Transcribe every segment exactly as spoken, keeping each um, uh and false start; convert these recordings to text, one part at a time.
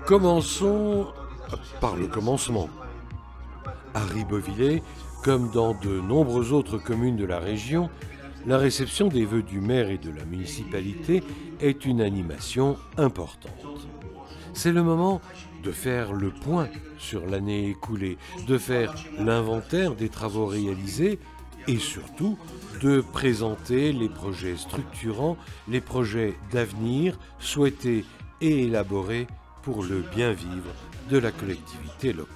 Commençons par le commencement. À Ribeauvillé, comme dans de nombreuses autres communes de la région, la réception des vœux du maire et de la municipalité est une animation importante. C'est le moment de faire le point sur l'année écoulée, de faire l'inventaire des travaux réalisés et surtout de présenter les projets structurants, les projets d'avenir souhaités et élaborés pour le bien vivre de la collectivité locale.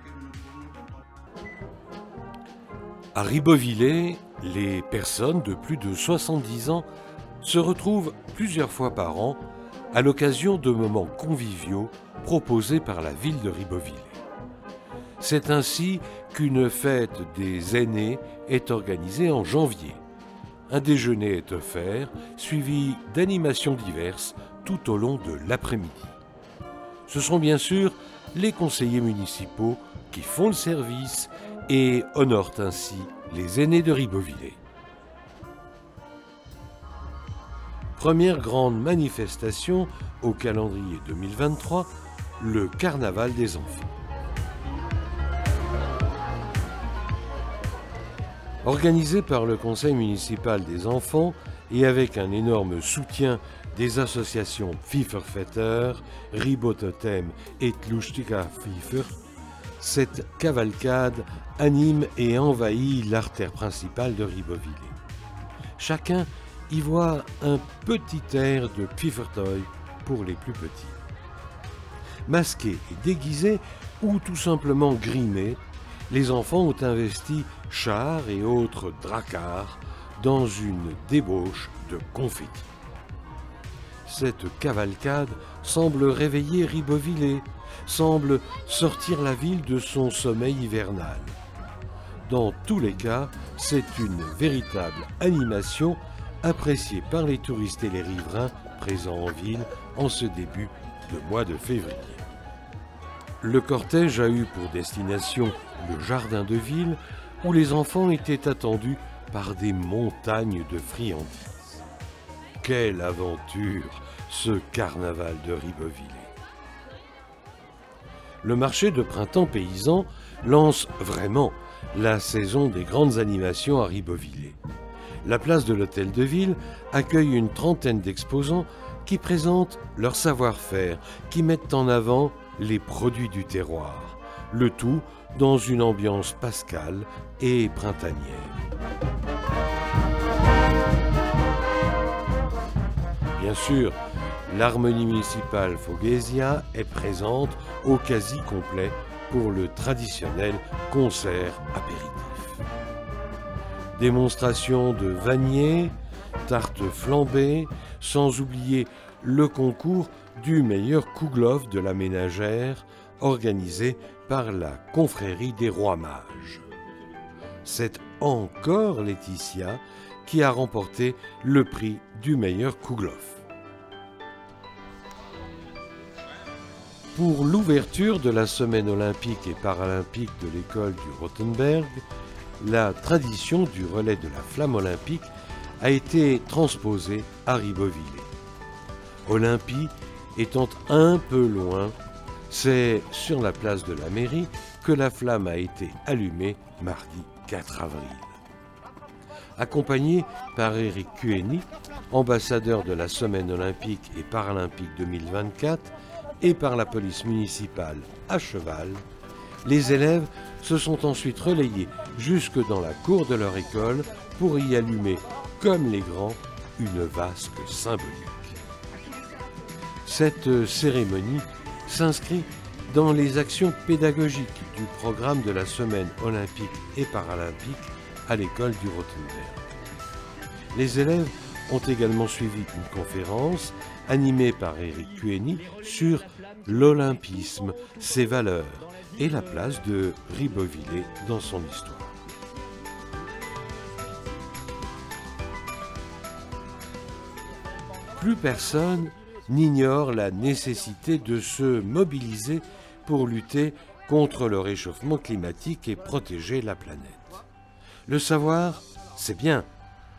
À Ribeauvillé, les personnes de plus de soixante-dix ans se retrouvent plusieurs fois par an à l'occasion de moments conviviaux proposés par la ville de Ribeauvillé. C'est ainsi qu'une fête des aînés est organisée en janvier. Un déjeuner est offert, suivi d'animations diverses tout au long de l'après-midi. Ce sont bien sûr les conseillers municipaux qui font le service et honorent ainsi les aînés de Ribeauvillé. Première grande manifestation au calendrier deux mille vingt-trois, le Carnaval des enfants. Organisé par le conseil municipal des enfants et avec un énorme soutien des associations Pfiffervetter, Ribototem et Tlustika Pfiffer, cette cavalcade anime et envahit l'artère principale de Ribeauvillé. Chacun y voit un petit air de Pfiffertoy pour les plus petits. Masqués et déguisés ou tout simplement grimés, les enfants ont investi chars et autres dracars dans une débauche de confettis. Cette cavalcade semble réveiller Ribeauvillé, semble sortir la ville de son sommeil hivernal. Dans tous les cas, c'est une véritable animation appréciée par les touristes et les riverains présents en ville en ce début de mois de février. Le cortège a eu pour destination le jardin de ville où les enfants étaient attendus par des montagnes de friandises. Quelle aventure, ce carnaval de Ribeauvillé! Le marché de printemps paysan lance vraiment la saison des grandes animations à Ribeauvillé. La place de l'Hôtel de Ville accueille une trentaine d'exposants qui présentent leur savoir-faire, qui mettent en avant les produits du terroir, le tout dans une ambiance pascale et printanière. Bien sûr, l'harmonie municipale Foghésia est présente au quasi complet pour le traditionnel concert apéritif. Démonstration de vanniers, tartes flambées, sans oublier le concours du meilleur kouglof de la ménagère organisé par la confrérie des Rois Mages. C'est encore Laetitia qui a remporté le prix du meilleur kouglof. Pour l'ouverture de la semaine olympique et paralympique de l'école du Rothenberg, la tradition du relais de la flamme olympique a été transposée à Ribeauvillé. Olympie étant un peu loin, c'est sur la place de la mairie que la flamme a été allumée mardi quatre avril. Accompagné par Éric Cueni, ambassadeur de la Semaine olympique et paralympique deux mille vingt-quatre, et par la police municipale à cheval, les élèves se sont ensuite relayés jusque dans la cour de leur école pour y allumer, comme les grands, une vasque symbolique. Cette cérémonie s'inscrit dans les actions pédagogiques du programme de la Semaine olympique et paralympique à l'école du Rothenberg. Les élèves ont également suivi une conférence animée par Éric Cueni sur l'olympisme, ses valeurs et la place de Ribeauvillé dans son histoire. Plus personne n'ignore la nécessité de se mobiliser pour lutter contre le réchauffement climatique et protéger la planète. Le savoir, c'est bien.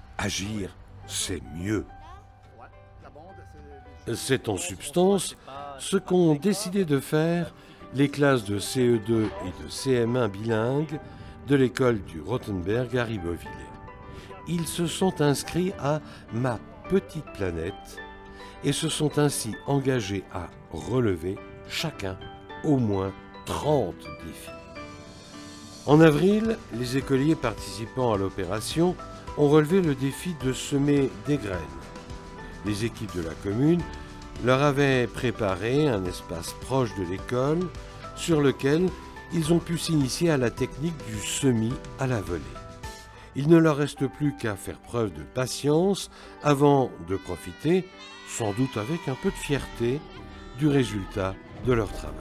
Agir, c'est mieux. C'est en substance Ce qu'ont décidé de faire les classes de C E deux et de C M un bilingues de l'école du Rothenberg à Ribeauvillé. Ils se sont inscrits à Ma Petite Planète et se sont ainsi engagés à relever chacun au moins trente défis. En avril, les écoliers participant à l'opération ont relevé le défi de semer des graines. Les équipes de la commune leur avaient préparé un espace proche de l'école sur lequel ils ont pu s'initier à la technique du semis à la volée. Il ne leur reste plus qu'à faire preuve de patience avant de profiter, sans doute avec un peu de fierté, du résultat de leur travail.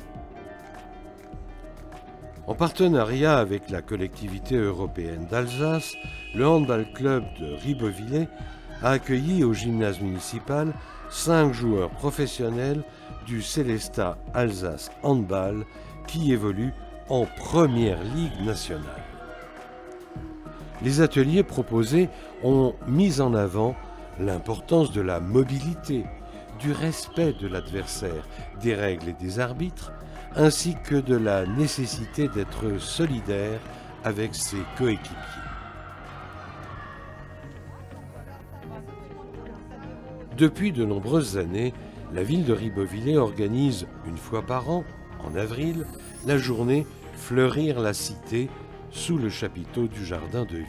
En partenariat avec la collectivité européenne d'Alsace, le Handball Club de Ribeauvillé a accueilli au gymnase municipal cinq joueurs professionnels du Célestat Alsace Handball qui évoluent en première ligue nationale. Les ateliers proposés ont mis en avant l'importance de la mobilité, du respect de l'adversaire, des règles et des arbitres, ainsi que de la nécessité d'être solidaire avec ses coéquipiers. Depuis de nombreuses années, la ville de Ribeauvillé organise une fois par an, en avril, la journée Fleurir la Cité sous le chapiteau du Jardin de Ville.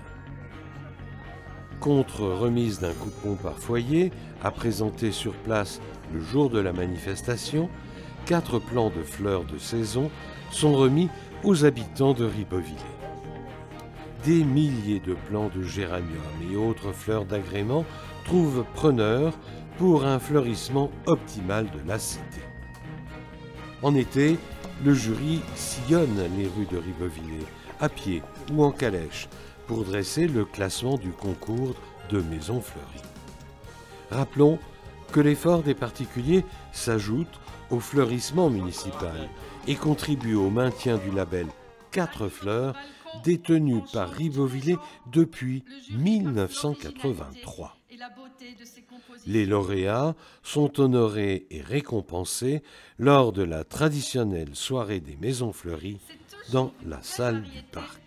Contre remise d'un coupon par foyer, à présenter sur place le jour de la manifestation, quatre plants de fleurs de saison sont remis aux habitants de Ribeauvillé. Des milliers de plants de géranium et autres fleurs d'agrément trouvent preneurs pour un fleurissement optimal de la cité. En été, le jury sillonne les rues de Ribeauvillé, à pied ou en calèche, pour dresser le classement du concours de maisons fleuries. Rappelons que l'effort des particuliers s'ajoute au fleurissement municipal et contribue au maintien du label quatre fleurs détenu par Ribeauvillé depuis mille neuf cent quatre-vingt-trois. Les lauréats sont honorés et récompensés lors de la traditionnelle soirée des maisons fleuries dans la salle du parc.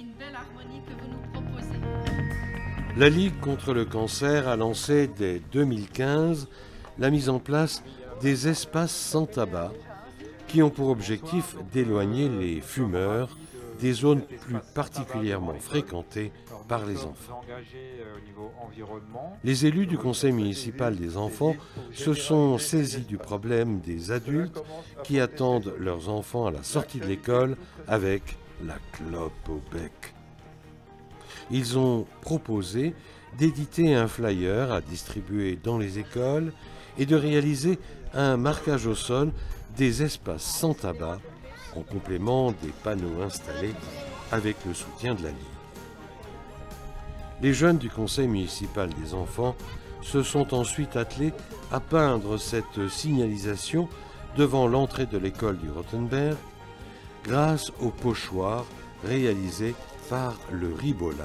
La Ligue contre le cancer a lancé dès deux mille quinze la mise en place des espaces sans tabac qui ont pour objectif d'éloigner les fumeurs des zones plus particulièrement fréquentées par les enfants. Les élus du conseil municipal des enfants se sont saisis du problème des adultes qui attendent leurs enfants à la sortie de l'école avec la clope au bec. Ils ont proposé d'éditer un flyer à distribuer dans les écoles et de réaliser un marquage au sol des espaces sans tabac en complément des panneaux installés avec le soutien de la Ligue. Les jeunes du conseil municipal des enfants se sont ensuite attelés à peindre cette signalisation devant l'entrée de l'école du Rothenberg grâce au pochoir réalisé par le Ribolab.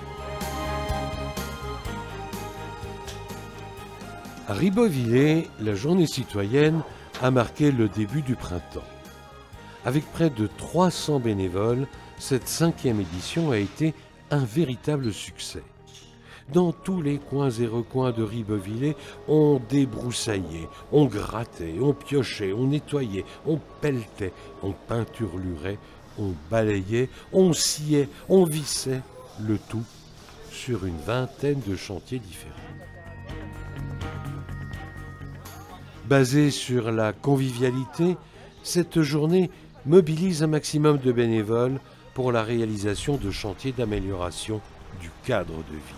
À Ribeauvillé, la journée citoyenne a marqué le début du printemps. Avec près de trois cents bénévoles, cette cinquième édition a été un véritable succès. Dans tous les coins et recoins de Ribeauvillé, on débroussaillait, on grattait, on piochait, on nettoyait, on pelletait, on peinturlurait, on balayait, on sciait, on vissait, le tout sur une vingtaine de chantiers différents. Basée sur la convivialité, cette journée mobilise un maximum de bénévoles pour la réalisation de chantiers d'amélioration du cadre de vie.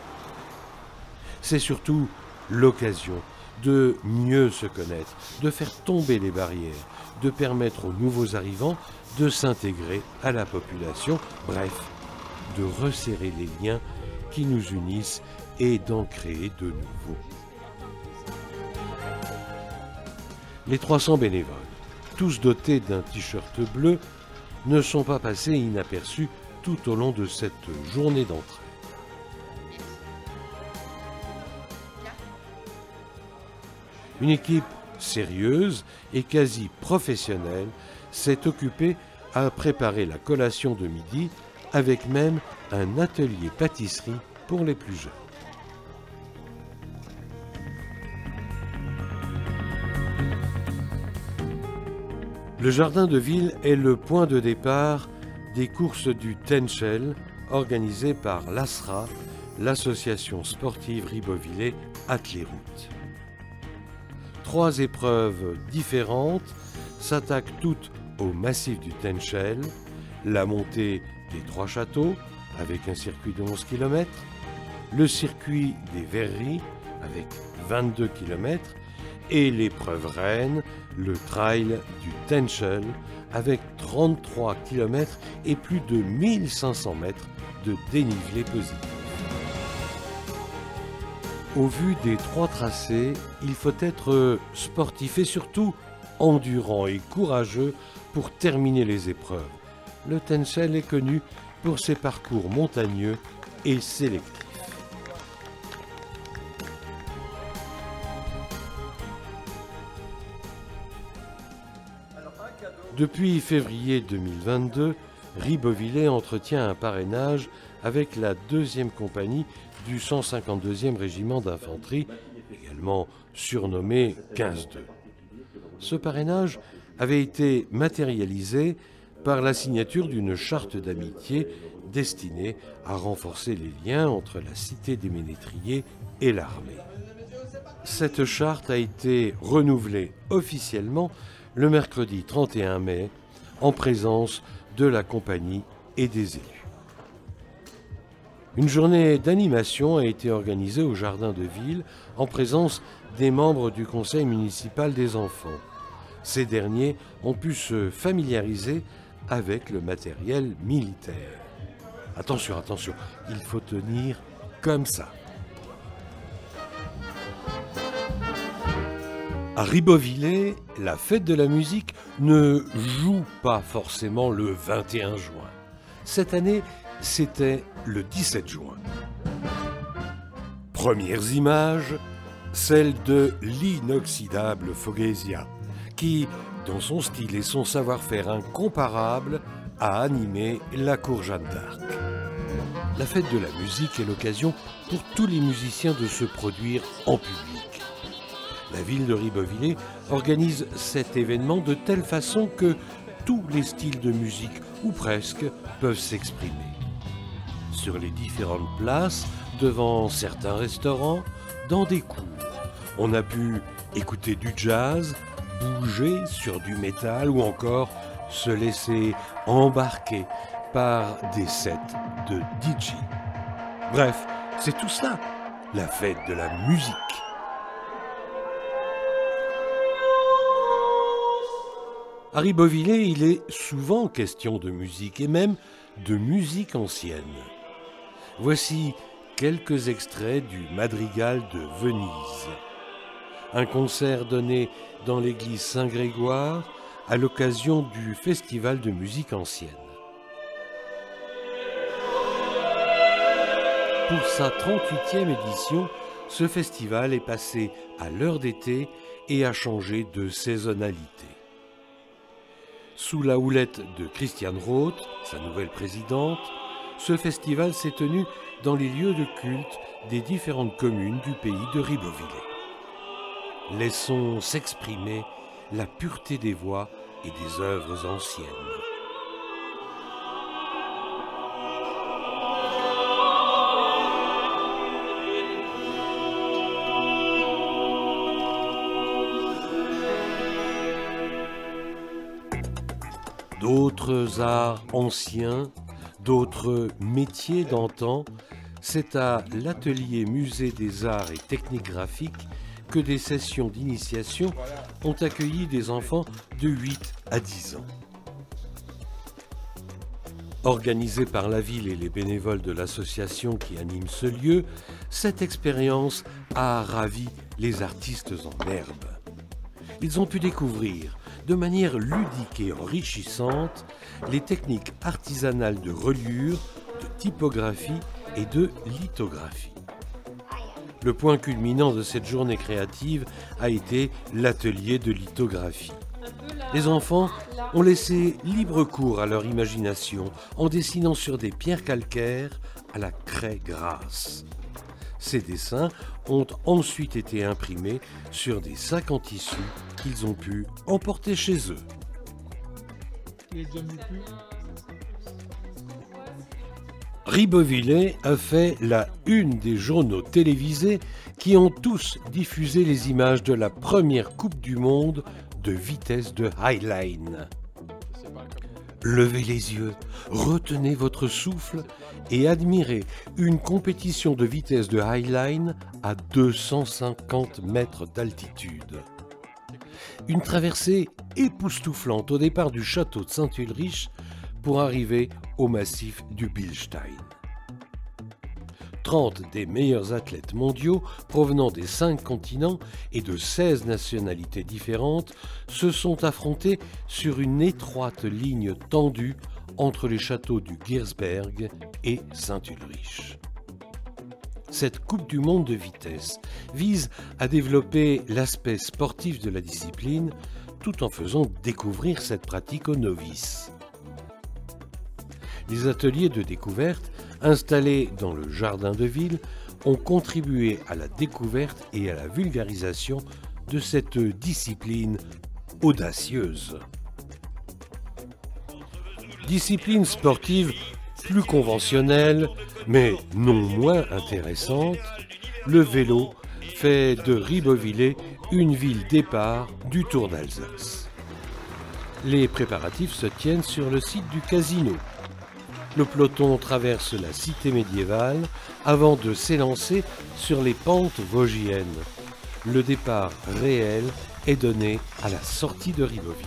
C'est surtout l'occasion de mieux se connaître, de faire tomber les barrières, de permettre aux nouveaux arrivants de s'intégrer à la population, bref, de resserrer les liens qui nous unissent et d'en créer de nouveaux. Les trois cents bénévoles, tous dotés d'un t-shirt bleu, ne sont pas passés inaperçus tout au long de cette journée d'entraide. Une équipe sérieuse et quasi professionnelle, s'est occupée à préparer la collation de midi avec même un atelier pâtisserie pour les plus jeunes. Le jardin de ville est le point de départ des courses du Tenchel organisées par l'A S R A, l'association sportive Ribeauvillé Athlée-Route. Trois épreuves différentes s'attaquent toutes au massif du Tenchel, la montée des Trois Châteaux avec un circuit de onze kilomètres, le circuit des Verreries avec vingt-deux kilomètres et l'épreuve reine, le trail du Tenchel avec trente-trois kilomètres et plus de mille cinq cents mètres de dénivelé positif. Au vu des trois tracés, il faut être sportif et surtout endurant et courageux pour terminer les épreuves. Le Tenchel est connu pour ses parcours montagneux et sélectifs. Depuis février deux mille vingt-deux, Ribeauvillé entretient un parrainage avec la deuxième compagnie du cent cinquante-deuxième régiment d'infanterie, également surnommé quinze deux. Ce parrainage avait été matérialisé par la signature d'une charte d'amitié destinée à renforcer les liens entre la cité des Ménétriers et l'armée. Cette charte a été renouvelée officiellement le mercredi trente et un mai en présence de la compagnie et des élus. Une journée d'animation a été organisée au jardin de ville en présence des membres du conseil municipal des enfants. Ces derniers ont pu se familiariser avec le matériel militaire. Attention, attention, il faut tenir comme ça. À Ribeauvillé, la fête de la musique ne joue pas forcément le vingt et un juin. Cette année, c'était le dix-sept juin. Premières images, celles de l'inoxydable Foghésia, qui, dans son style et son savoir-faire incomparable, a animé la cour Jeanne d'Arc. La fête de la musique est l'occasion pour tous les musiciens de se produire en public. La ville de Ribeauvillé organise cet événement de telle façon que tous les styles de musique, ou presque, peuvent s'exprimer. Sur les différentes places, devant certains restaurants, dans des cours, on a pu écouter du jazz, bouger sur du métal ou encore se laisser embarquer par des sets de D J. Bref, c'est tout cela, la fête de la musique. À Ribeauvillé, il est souvent question de musique et même de musique ancienne. Voici quelques extraits du Madrigal de Venise. Un concert donné dans l'église Saint-Grégoire à l'occasion du festival de musique ancienne. Pour sa trente-huitième édition, ce festival est passé à l'heure d'été et a changé de saisonnalité. Sous la houlette de Christiane Roth, sa nouvelle présidente, ce festival s'est tenu dans les lieux de culte des différentes communes du pays de Ribeauvillé. Laissons s'exprimer la pureté des voix et des œuvres anciennes. D'autres arts anciens, d'autres métiers d'antan, c'est à l'atelier Musée des Arts et Techniques Graphiques que des sessions d'initiation ont accueilli des enfants de huit à dix ans. Organisée par la ville et les bénévoles de l'association qui anime ce lieu, cette expérience a ravi les artistes en herbe. Ils ont pu découvrir, de manière ludique et enrichissante, les techniques artisanales de reliure, de typographie et de lithographie. Le point culminant de cette journée créative a été l'atelier de lithographie. Les enfants ont laissé libre cours à leur imagination en dessinant sur des pierres calcaires à la craie grasse. Ces dessins ont ensuite été imprimés sur des sacs en tissu qu'ils ont pu emporter chez eux. Ribeauvillé a fait la une des journaux télévisés qui ont tous diffusé les images de la première Coupe du Monde de vitesse de highline. Levez les yeux, retenez votre souffle et admirez une compétition de vitesse de highline à deux cent cinquante mètres d'altitude. Une traversée époustouflante au départ du château de Saint-Ulrich pour arriver au massif du Bilstein. trente des meilleurs athlètes mondiaux provenant des cinq continents et de seize nationalités différentes se sont affrontés sur une étroite ligne tendue entre les châteaux du Giersberg et Saint-Ulrich. Cette Coupe du Monde de vitesse vise à développer l'aspect sportif de la discipline tout en faisant découvrir cette pratique aux novices. Les ateliers de découverte installés dans le jardin de ville ont contribué à la découverte et à la vulgarisation de cette discipline audacieuse. Discipline sportive plus conventionnelle, mais non moins intéressante, le vélo fait de Ribeauvillé une ville départ du Tour d'Alsace. Les préparatifs se tiennent sur le site du casino. Le peloton traverse la cité médiévale avant de s'élancer sur les pentes vosgiennes. Le départ réel est donné à la sortie de Ribeauvillé.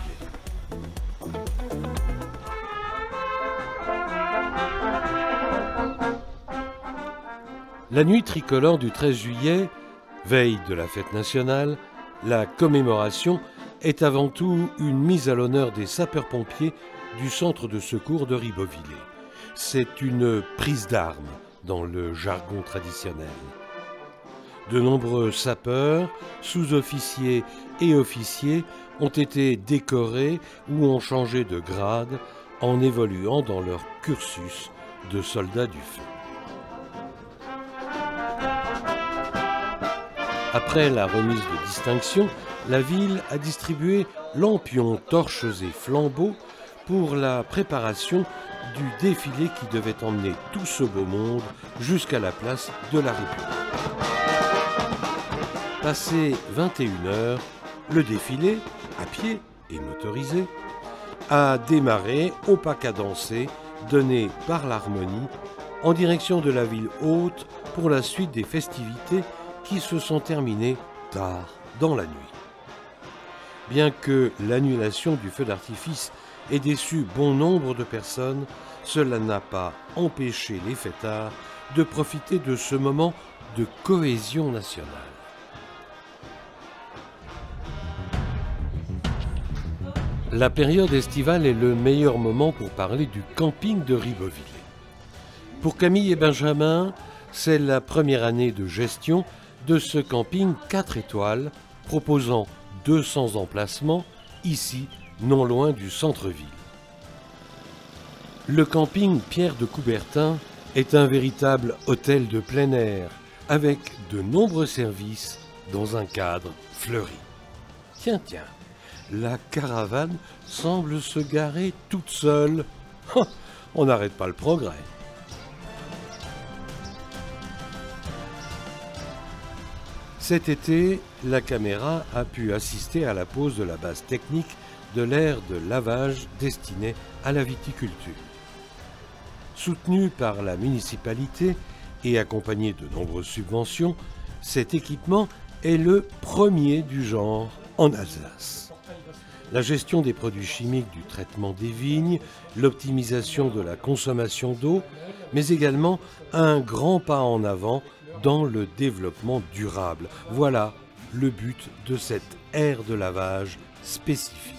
La nuit tricolore du treize juillet, veille de la fête nationale, la commémoration est avant tout une mise à l'honneur des sapeurs-pompiers du centre de secours de Ribeauvillé. C'est une prise d'armes dans le jargon traditionnel. De nombreux sapeurs, sous-officiers et officiers ont été décorés ou ont changé de grade en évoluant dans leur cursus de soldats du feu. Après la remise de distinction, la ville a distribué lampions, torches et flambeaux pour la préparation du défilé qui devait emmener tout ce beau monde jusqu'à la place de la République. Passé vingt et une heures, le défilé, à pied et motorisé, a démarré au pas cadencé donné par l'harmonie en direction de la ville haute pour la suite des festivités qui se sont terminées tard dans la nuit. Bien que l'annulation du feu d'artifice ait déçu bon nombre de personnes, cela n'a pas empêché les fêtards de profiter de ce moment de cohésion nationale. La période estivale est le meilleur moment pour parler du camping de Ribeauvillé. Pour Camille et Benjamin, c'est la première année de gestion de ce camping quatre étoiles proposant deux cents emplacements, ici, non loin du centre-ville. Le camping Pierre de Coubertin est un véritable hôtel de plein air, avec de nombreux services dans un cadre fleuri. Tiens, tiens, la caravane semble se garer toute seule. On n'arrête pas le progrès. Cet été, la caméra a pu assister à la pose de la base technique de l'aire de lavage destinée à la viticulture. Soutenu par la municipalité et accompagné de nombreuses subventions, cet équipement est le premier du genre en Alsace. La gestion des produits chimiques du traitement des vignes, l'optimisation de la consommation d'eau, mais également un grand pas en avant dans le développement durable. Voilà le but de cette aire de lavage spécifique.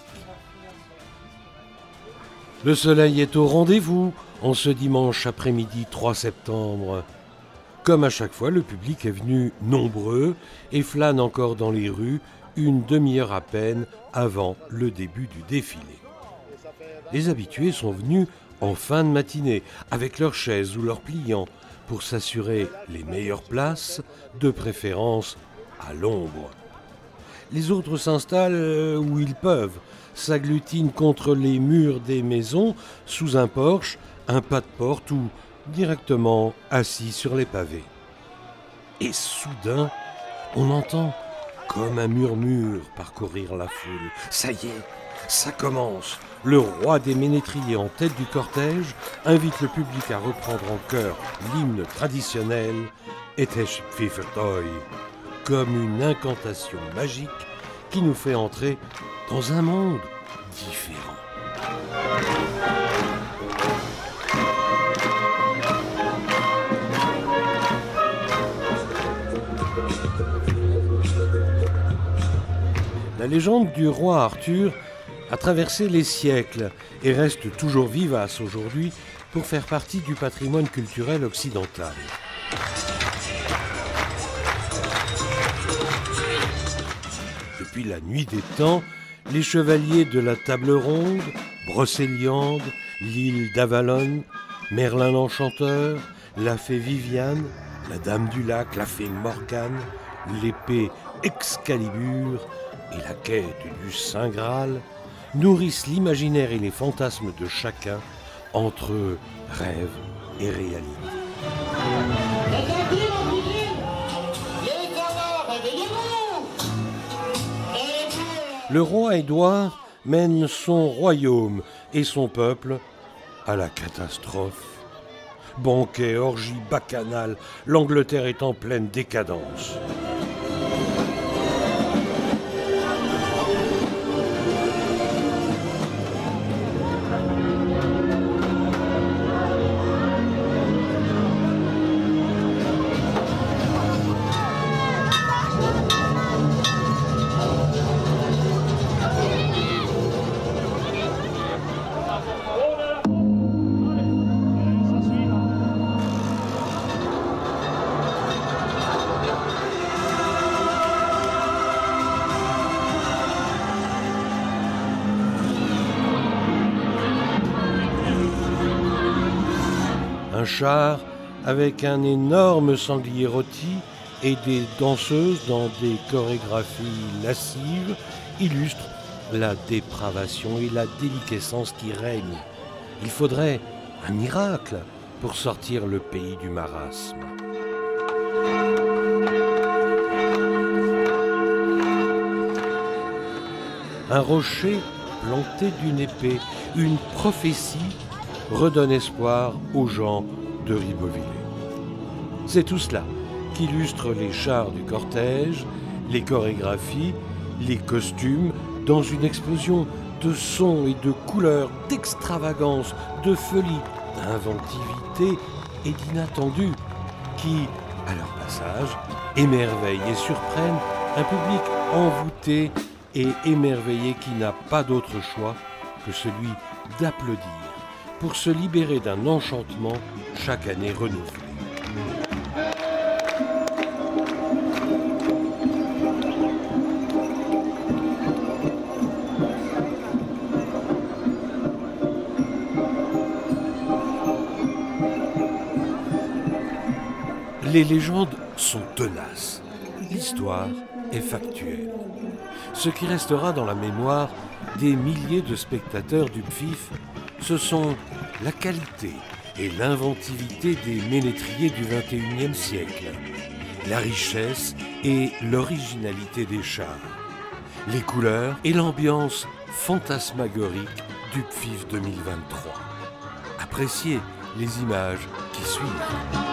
Le soleil est au rendez-vous en ce dimanche après-midi trois septembre. Comme à chaque fois, le public est venu nombreux et flâne encore dans les rues une demi-heure à peine avant le début du défilé. Les habitués sont venus en fin de matinée avec leurs chaises ou leurs pliants pour s'assurer les meilleures places, de préférence à l'ombre. Les autres s'installent où ils peuvent, s'agglutinent contre les murs des maisons, sous un porche, un pas de porte ou directement assis sur les pavés. Et soudain, on entend comme un murmure parcourir la foule. Ça y est, ça commence. Le roi des ménétriers en tête du cortège invite le public à reprendre en chœur l'hymne traditionnel « Etesh Pfiffertoi », comme une incantation magique qui nous fait entrer dans un monde différent. La légende du roi Arthur a traversé les siècles et reste toujours vivace aujourd'hui pour faire partie du patrimoine culturel occidental. Depuis la nuit des temps, les chevaliers de la Table Ronde, Brocéliande, l'île d'Avalon, Merlin l'Enchanteur, la fée Viviane, la Dame du Lac, la fée Morgane, l'épée Excalibur et la quête du Saint Graal nourrissent l'imaginaire et les fantasmes de chacun entre rêve et réalité. Le roi Édouard mène son royaume et son peuple à la catastrophe. Banquets, orgies, bacchanales, l'Angleterre est en pleine décadence. Un char avec un énorme sanglier rôti et des danseuses dans des chorégraphies lascives illustre la dépravation et la déliquescence qui règnent. Il faudrait un miracle pour sortir le pays du marasme. Un rocher planté d'une épée, une prophétie redonne espoir aux gens de Ribeauvillé. C'est tout cela qu'illustre les chars du cortège, les chorégraphies, les costumes, dans une explosion de sons et de couleurs, d'extravagance, de folie, d'inventivité et d'inattendu, qui, à leur passage, émerveillent et surprennent un public envoûté et émerveillé qui n'a pas d'autre choix que celui d'applaudir pour se libérer d'un enchantement chaque année renouvelé. Les légendes sont tenaces, l'histoire est factuelle. Ce qui restera dans la mémoire des milliers de spectateurs du P F I F, ce sont la qualité et l'inventivité des ménétriers du vingt et unième siècle, la richesse et l'originalité des chars, les couleurs et l'ambiance fantasmagorique du P F I F deux mille vingt-trois. Appréciez les images qui suivent.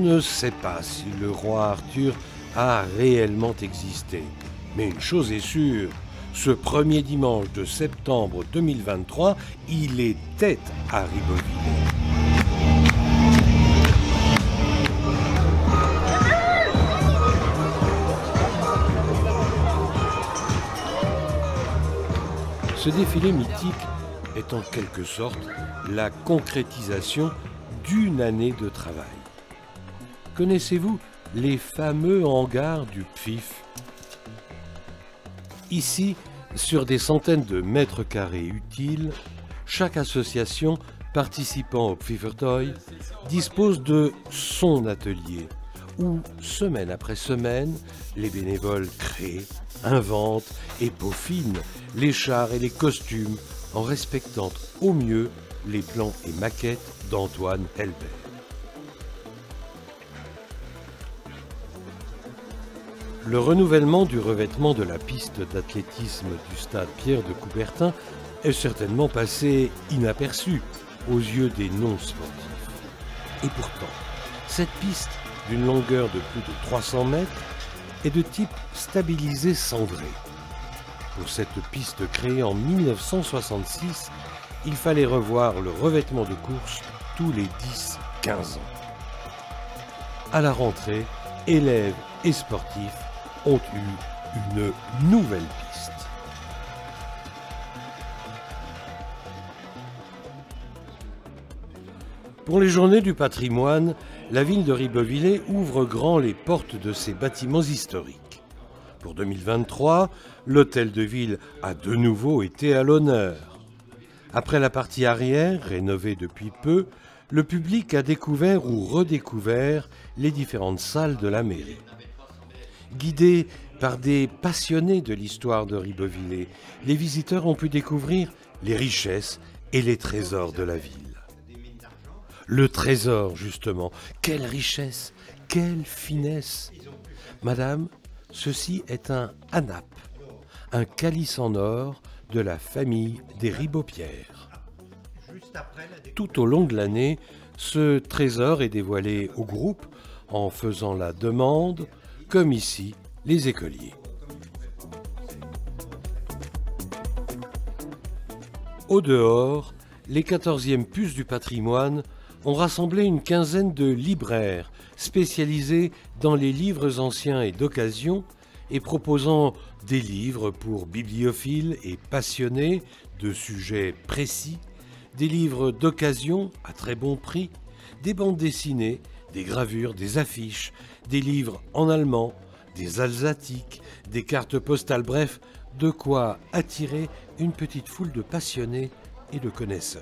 ne sais pas si le roi Arthur a réellement existé, mais une chose est sûre, ce premier dimanche de septembre deux mille vingt-trois, il était à Ribeauvillé. Ce défilé mythique est en quelque sorte la concrétisation d'une année de travail. Connaissez-vous les fameux hangars du P F I F? Ici, sur des centaines de mètres carrés utiles, chaque association participant au Pfiffertoy dispose de son atelier où, semaine après semaine, les bénévoles créent, inventent et peaufinent les chars et les costumes en respectant au mieux les plans et maquettes d'Antoine Helbert. Le renouvellement du revêtement de la piste d'athlétisme du stade Pierre de Coubertin est certainement passé inaperçu aux yeux des non-sportifs. Et pourtant, cette piste, d'une longueur de plus de trois cents mètres, est de type stabilisé cendré. Pour cette piste créée en mille neuf cent soixante-six, il fallait revoir le revêtement de course tous les dix à quinze ans. À la rentrée, élèves et sportifs ont eu une nouvelle piste. Pour les Journées du patrimoine, la ville de Ribeauvillé ouvre grand les portes de ses bâtiments historiques. Pour deux mille vingt-trois, l'hôtel de ville a de nouveau été à l'honneur. Après la partie arrière, rénovée depuis peu, le public a découvert ou redécouvert les différentes salles de la mairie. Guidés par des passionnés de l'histoire de Ribeauvillé, les visiteurs ont pu découvrir les richesses et les trésors de la ville. Le trésor, justement, quelle richesse, quelle finesse! Madame, ceci est un hanap, un calice en or de la famille des Ribeaupierre. Tout au long de l'année, ce trésor est dévoilé au groupe en faisant la demande, comme ici, les écoliers. Au dehors, les quatorzièmes puces du patrimoine ont rassemblé une quinzaine de libraires spécialisés dans les livres anciens et d'occasion et proposant des livres pour bibliophiles et passionnés de sujets précis, des livres d'occasion à très bon prix, des bandes dessinées, des gravures, des affiches, des livres en allemand, des alsatiques, des cartes postales, bref, de quoi attirer une petite foule de passionnés et de connaisseurs.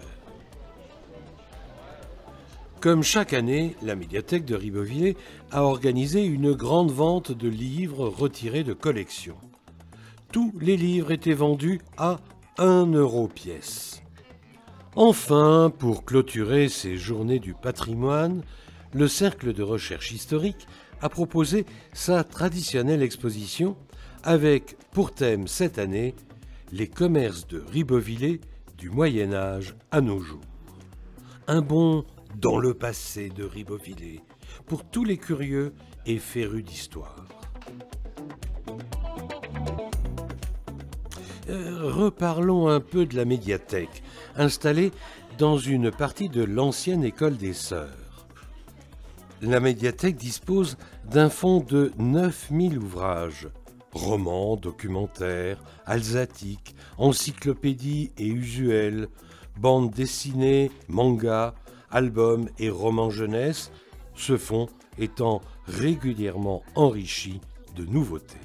Comme chaque année, la médiathèque de Ribeauvillé a organisé une grande vente de livres retirés de collection. Tous les livres étaient vendus à un euro pièce. Enfin, pour clôturer ces journées du patrimoine, le Cercle de recherche historique a proposé sa traditionnelle exposition avec pour thème cette année les commerces de Ribeauvillé du Moyen Âge à nos jours. Un bond dans le passé de Ribeauvillé pour tous les curieux et férus d'histoire. Euh, reparlons un peu de la médiathèque, installée dans une partie de l'ancienne école des Sœurs. La médiathèque dispose d'un fonds de neuf mille ouvrages, romans, documentaires, alsatiques, encyclopédies et usuels, bandes dessinées, mangas, albums et romans jeunesse, ce fonds étant régulièrement enrichi de nouveautés.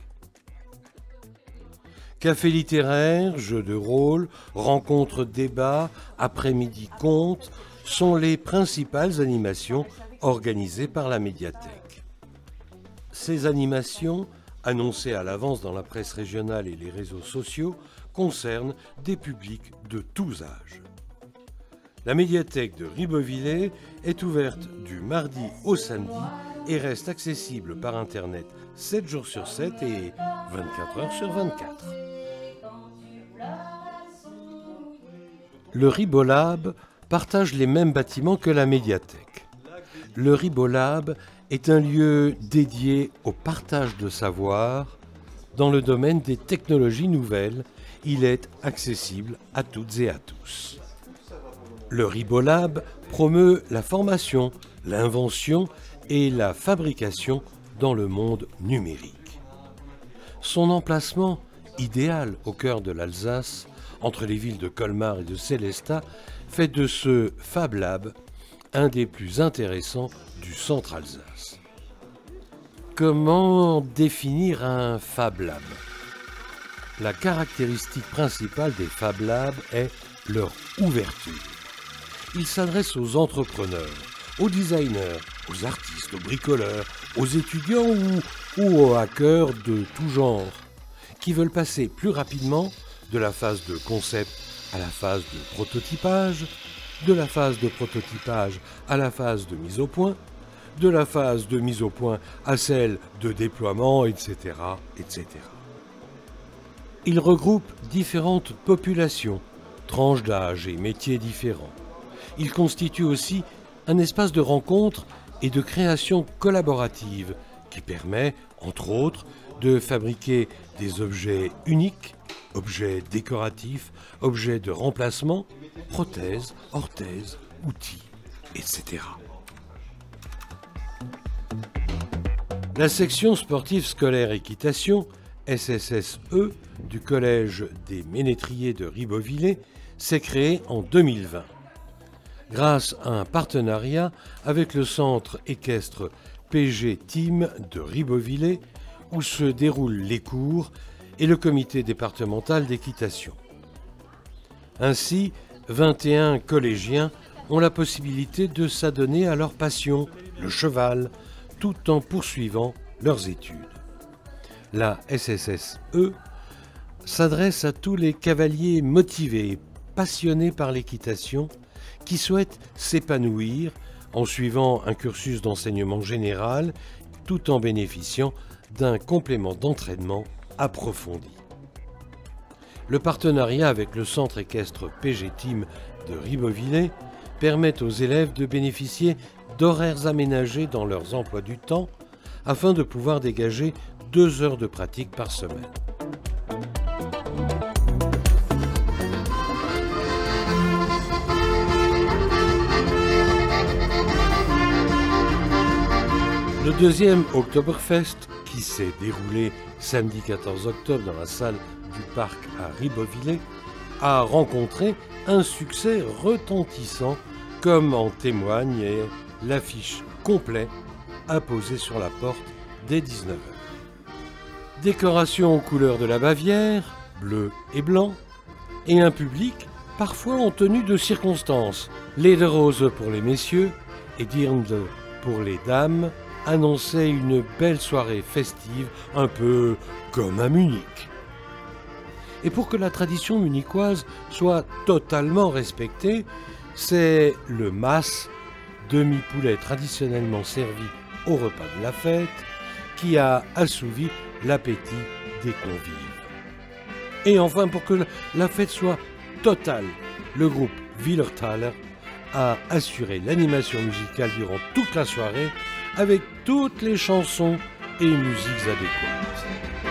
Café littéraire, jeux de rôle, rencontres débats, après-midi contes sont les principales animations organisées par la médiathèque. Ces animations, annoncées à l'avance dans la presse régionale et les réseaux sociaux, concernent des publics de tous âges. La médiathèque de Ribeauvillé est ouverte du mardi au samedi et reste accessible par Internet sept jours sur sept et vingt-quatre heures sur vingt-quatre. Le Ribolab partage les mêmes bâtiments que la médiathèque. Le Ribolab est un lieu dédié au partage de savoir. Dans le domaine des technologies nouvelles, il est accessible à toutes et à tous. Le Ribolab promeut la formation, l'invention et la fabrication dans le monde numérique. Son emplacement, idéal au cœur de l'Alsace, entre les villes de Colmar et de Sélestat, fait de ce Fab Lab un des plus intéressants du centre Alsace. Comment définir un Fab Lab? La caractéristique principale des Fab Labs est leur ouverture. Ils s'adressent aux entrepreneurs, aux designers, aux artistes, aux bricoleurs, aux étudiants ou, ou aux hackers de tout genre, qui veulent passer plus rapidement de la phase de concept à la phase de prototypage, de la phase de prototypage à la phase de mise au point, de la phase de mise au point à celle de déploiement, et cetera, et cetera. Il regroupe différentes populations, tranches d'âge et métiers différents. Il constitue aussi un espace de rencontre et de création collaborative qui permet, entre autres, de fabriquer des objets uniques, objets décoratifs, objets de remplacement, prothèses, orthèses, outils, et cetera. La section sportive scolaire équitation, S S S E, du Collège des Ménétriers de Ribeauvillé, s'est créée en deux mille vingt. Grâce à un partenariat avec le centre équestre P G Team de Ribeauvillé, où se déroulent les cours, et le comité départemental d'équitation. Ainsi, vingt et un collégiens ont la possibilité de s'adonner à leur passion, le cheval, tout en poursuivant leurs études. La S S S E s'adresse à tous les cavaliers motivés, passionnés par l'équitation, qui souhaitent s'épanouir en suivant un cursus d'enseignement général, tout en bénéficiant d'un complément d'entraînement approfondi. Le partenariat avec le centre équestre P G Team de Ribeauvillé permet aux élèves de bénéficier d'horaires aménagés dans leurs emplois du temps afin de pouvoir dégager deux heures de pratique par semaine. Le deuxième Oktoberfest, qui s'est déroulé samedi quatorze octobre dans la salle du parc à Ribeauvillé, a rencontré un succès retentissant, comme en témoigne l'affiche complète apposée sur la porte dès dix-neuf heures. Décoration aux couleurs de la Bavière, bleu et blanc, et un public parfois en tenue de circonstance, lederhose pour les messieurs et dirndl pour les dames, annonçait une belle soirée festive, un peu comme à Munich. Et pour que la tradition munichoise soit totalement respectée, c'est le mas, demi-poulet traditionnellement servi au repas de la fête, qui a assouvi l'appétit des convives. Et enfin, pour que la fête soit totale, le groupe Willerthaler a assuré l'animation musicale durant toute la soirée avec toutes les chansons et musiques adéquates.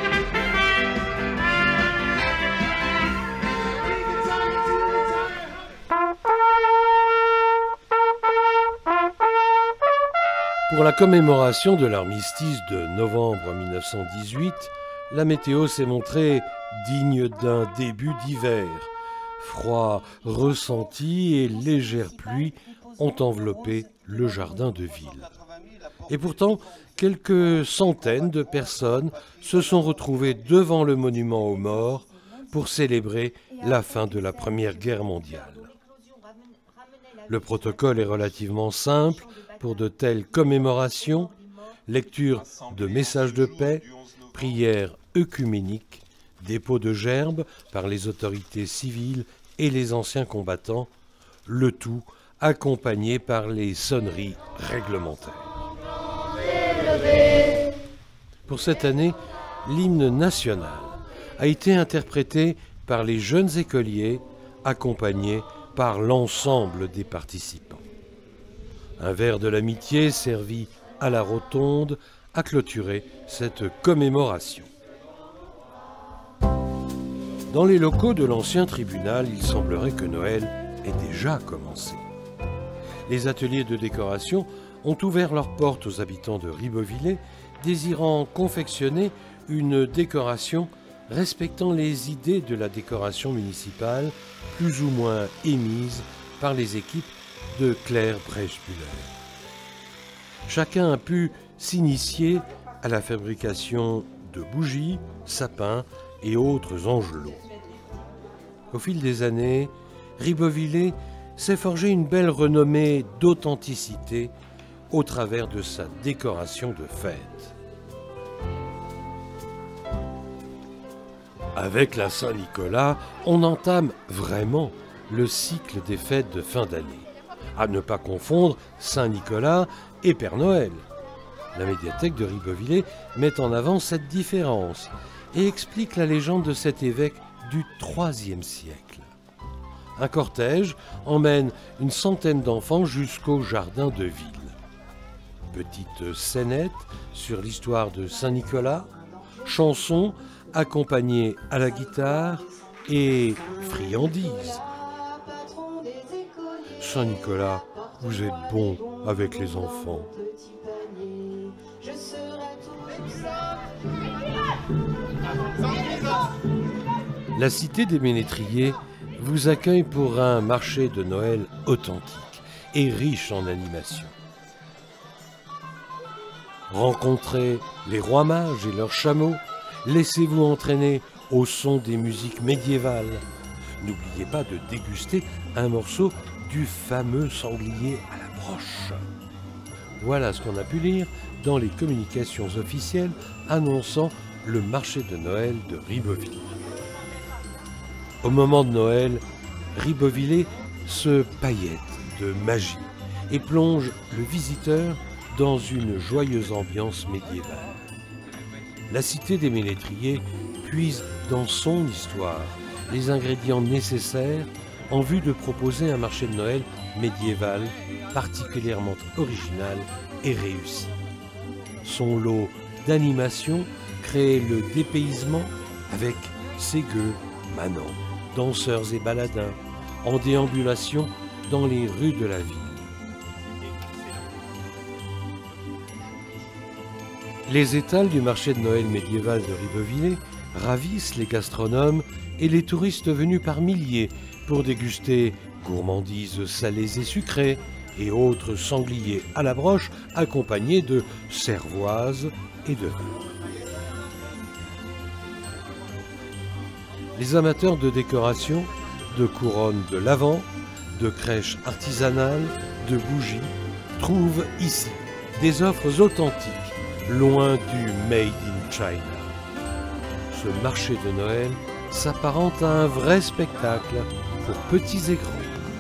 Pour la commémoration de l'armistice de novembre mille neuf cent dix-huit, la météo s'est montrée digne d'un début d'hiver. Froid ressenti et légères pluies ont enveloppé le jardin de ville. Et pourtant, quelques centaines de personnes se sont retrouvées devant le monument aux morts pour célébrer la fin de la Première Guerre mondiale. Le protocole est relativement simple pour de telles commémorations, lecture de messages de paix, prières œcuméniques, dépôt de gerbes par les autorités civiles et les anciens combattants, le tout accompagné par les sonneries réglementaires. Pour cette année, l'hymne national a été interprété par les jeunes écoliers, accompagnés par l'ensemble des participants. Un verre de l'amitié servi à la rotonde a clôturé cette commémoration. Dans les locaux de l'ancien tribunal, il semblerait que Noël ait déjà commencé. Les ateliers de décoration ont ouvert leurs portes aux habitants de Ribeauvillé, désirant confectionner une décoration respectant les idées de la décoration municipale, plus ou moins émises par les équipes de Claire Breschbuller. Chacun a pu s'initier à la fabrication de bougies, sapins et autres angelots. Au fil des années, Ribeauvillé s'est forgé une belle renommée d'authenticité au travers de sa décoration de fête. Avec la Saint-Nicolas, on entame vraiment le cycle des fêtes de fin d'année. À ne pas confondre Saint-Nicolas et Père Noël. La médiathèque de Ribeauvillé met en avant cette différence et explique la légende de cet évêque du troisième siècle. Un cortège emmène une centaine d'enfants jusqu'au jardin de ville. Petite scénette sur l'histoire de Saint-Nicolas, chansons accompagnées à la guitare et friandises. Saint-Nicolas, vous êtes bon avec les enfants. La cité des Ménétriers vous accueille pour un marché de Noël authentique et riche en animation. Rencontrez les rois mages et leurs chameaux, laissez-vous entraîner au son des musiques médiévales. N'oubliez pas de déguster un morceau du fameux sanglier à la broche. Voilà ce qu'on a pu lire dans les communications officielles annonçant le marché de Noël de Ribeauvillé. Au moment de Noël, Ribeauvillé se paillette de magie et plonge le visiteur dans une joyeuse ambiance médiévale. La cité des Ménétriers puise dans son histoire les ingrédients nécessaires en vue de proposer un marché de Noël médiéval particulièrement original et réussi. Son lot d'animation crée le dépaysement avec ses gueux, manants, danseurs et baladins en déambulation dans les rues de la ville. Les étals du marché de Noël médiéval de Ribeauvillé ravissent les gastronomes et les touristes venus par milliers pour déguster gourmandises salées et sucrées et autres sangliers à la broche accompagnés de cervoises et de vin. Les amateurs de décoration, de couronnes de l'Avent, de crèches artisanales, de bougies, trouvent ici des offres authentiques, loin du Made in China. Ce marché de Noël s'apparente à un vrai spectacle pour petits et grands.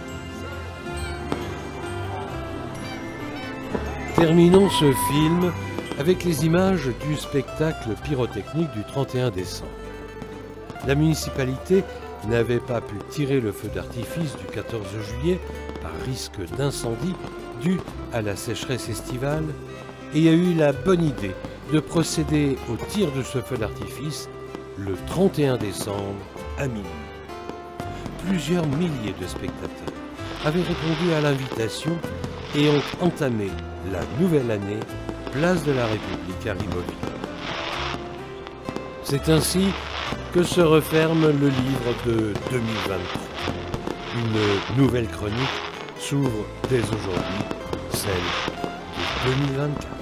Terminons ce film avec les images du spectacle pyrotechnique du trente et un décembre. La municipalité n'avait pas pu tirer le feu d'artifice du quatorze juillet par risque d'incendie dû à la sécheresse estivale et a eu la bonne idée de procéder au tir de ce feu d'artifice le trente et un décembre à minuit. Plusieurs milliers de spectateurs avaient répondu à l'invitation et ont entamé la nouvelle année place de la République à Ribeauvillé. C'est ainsi que se referme le livre de deux mille vingt-trois. Une nouvelle chronique s'ouvre dès aujourd'hui, celle de deux mille vingt-quatre.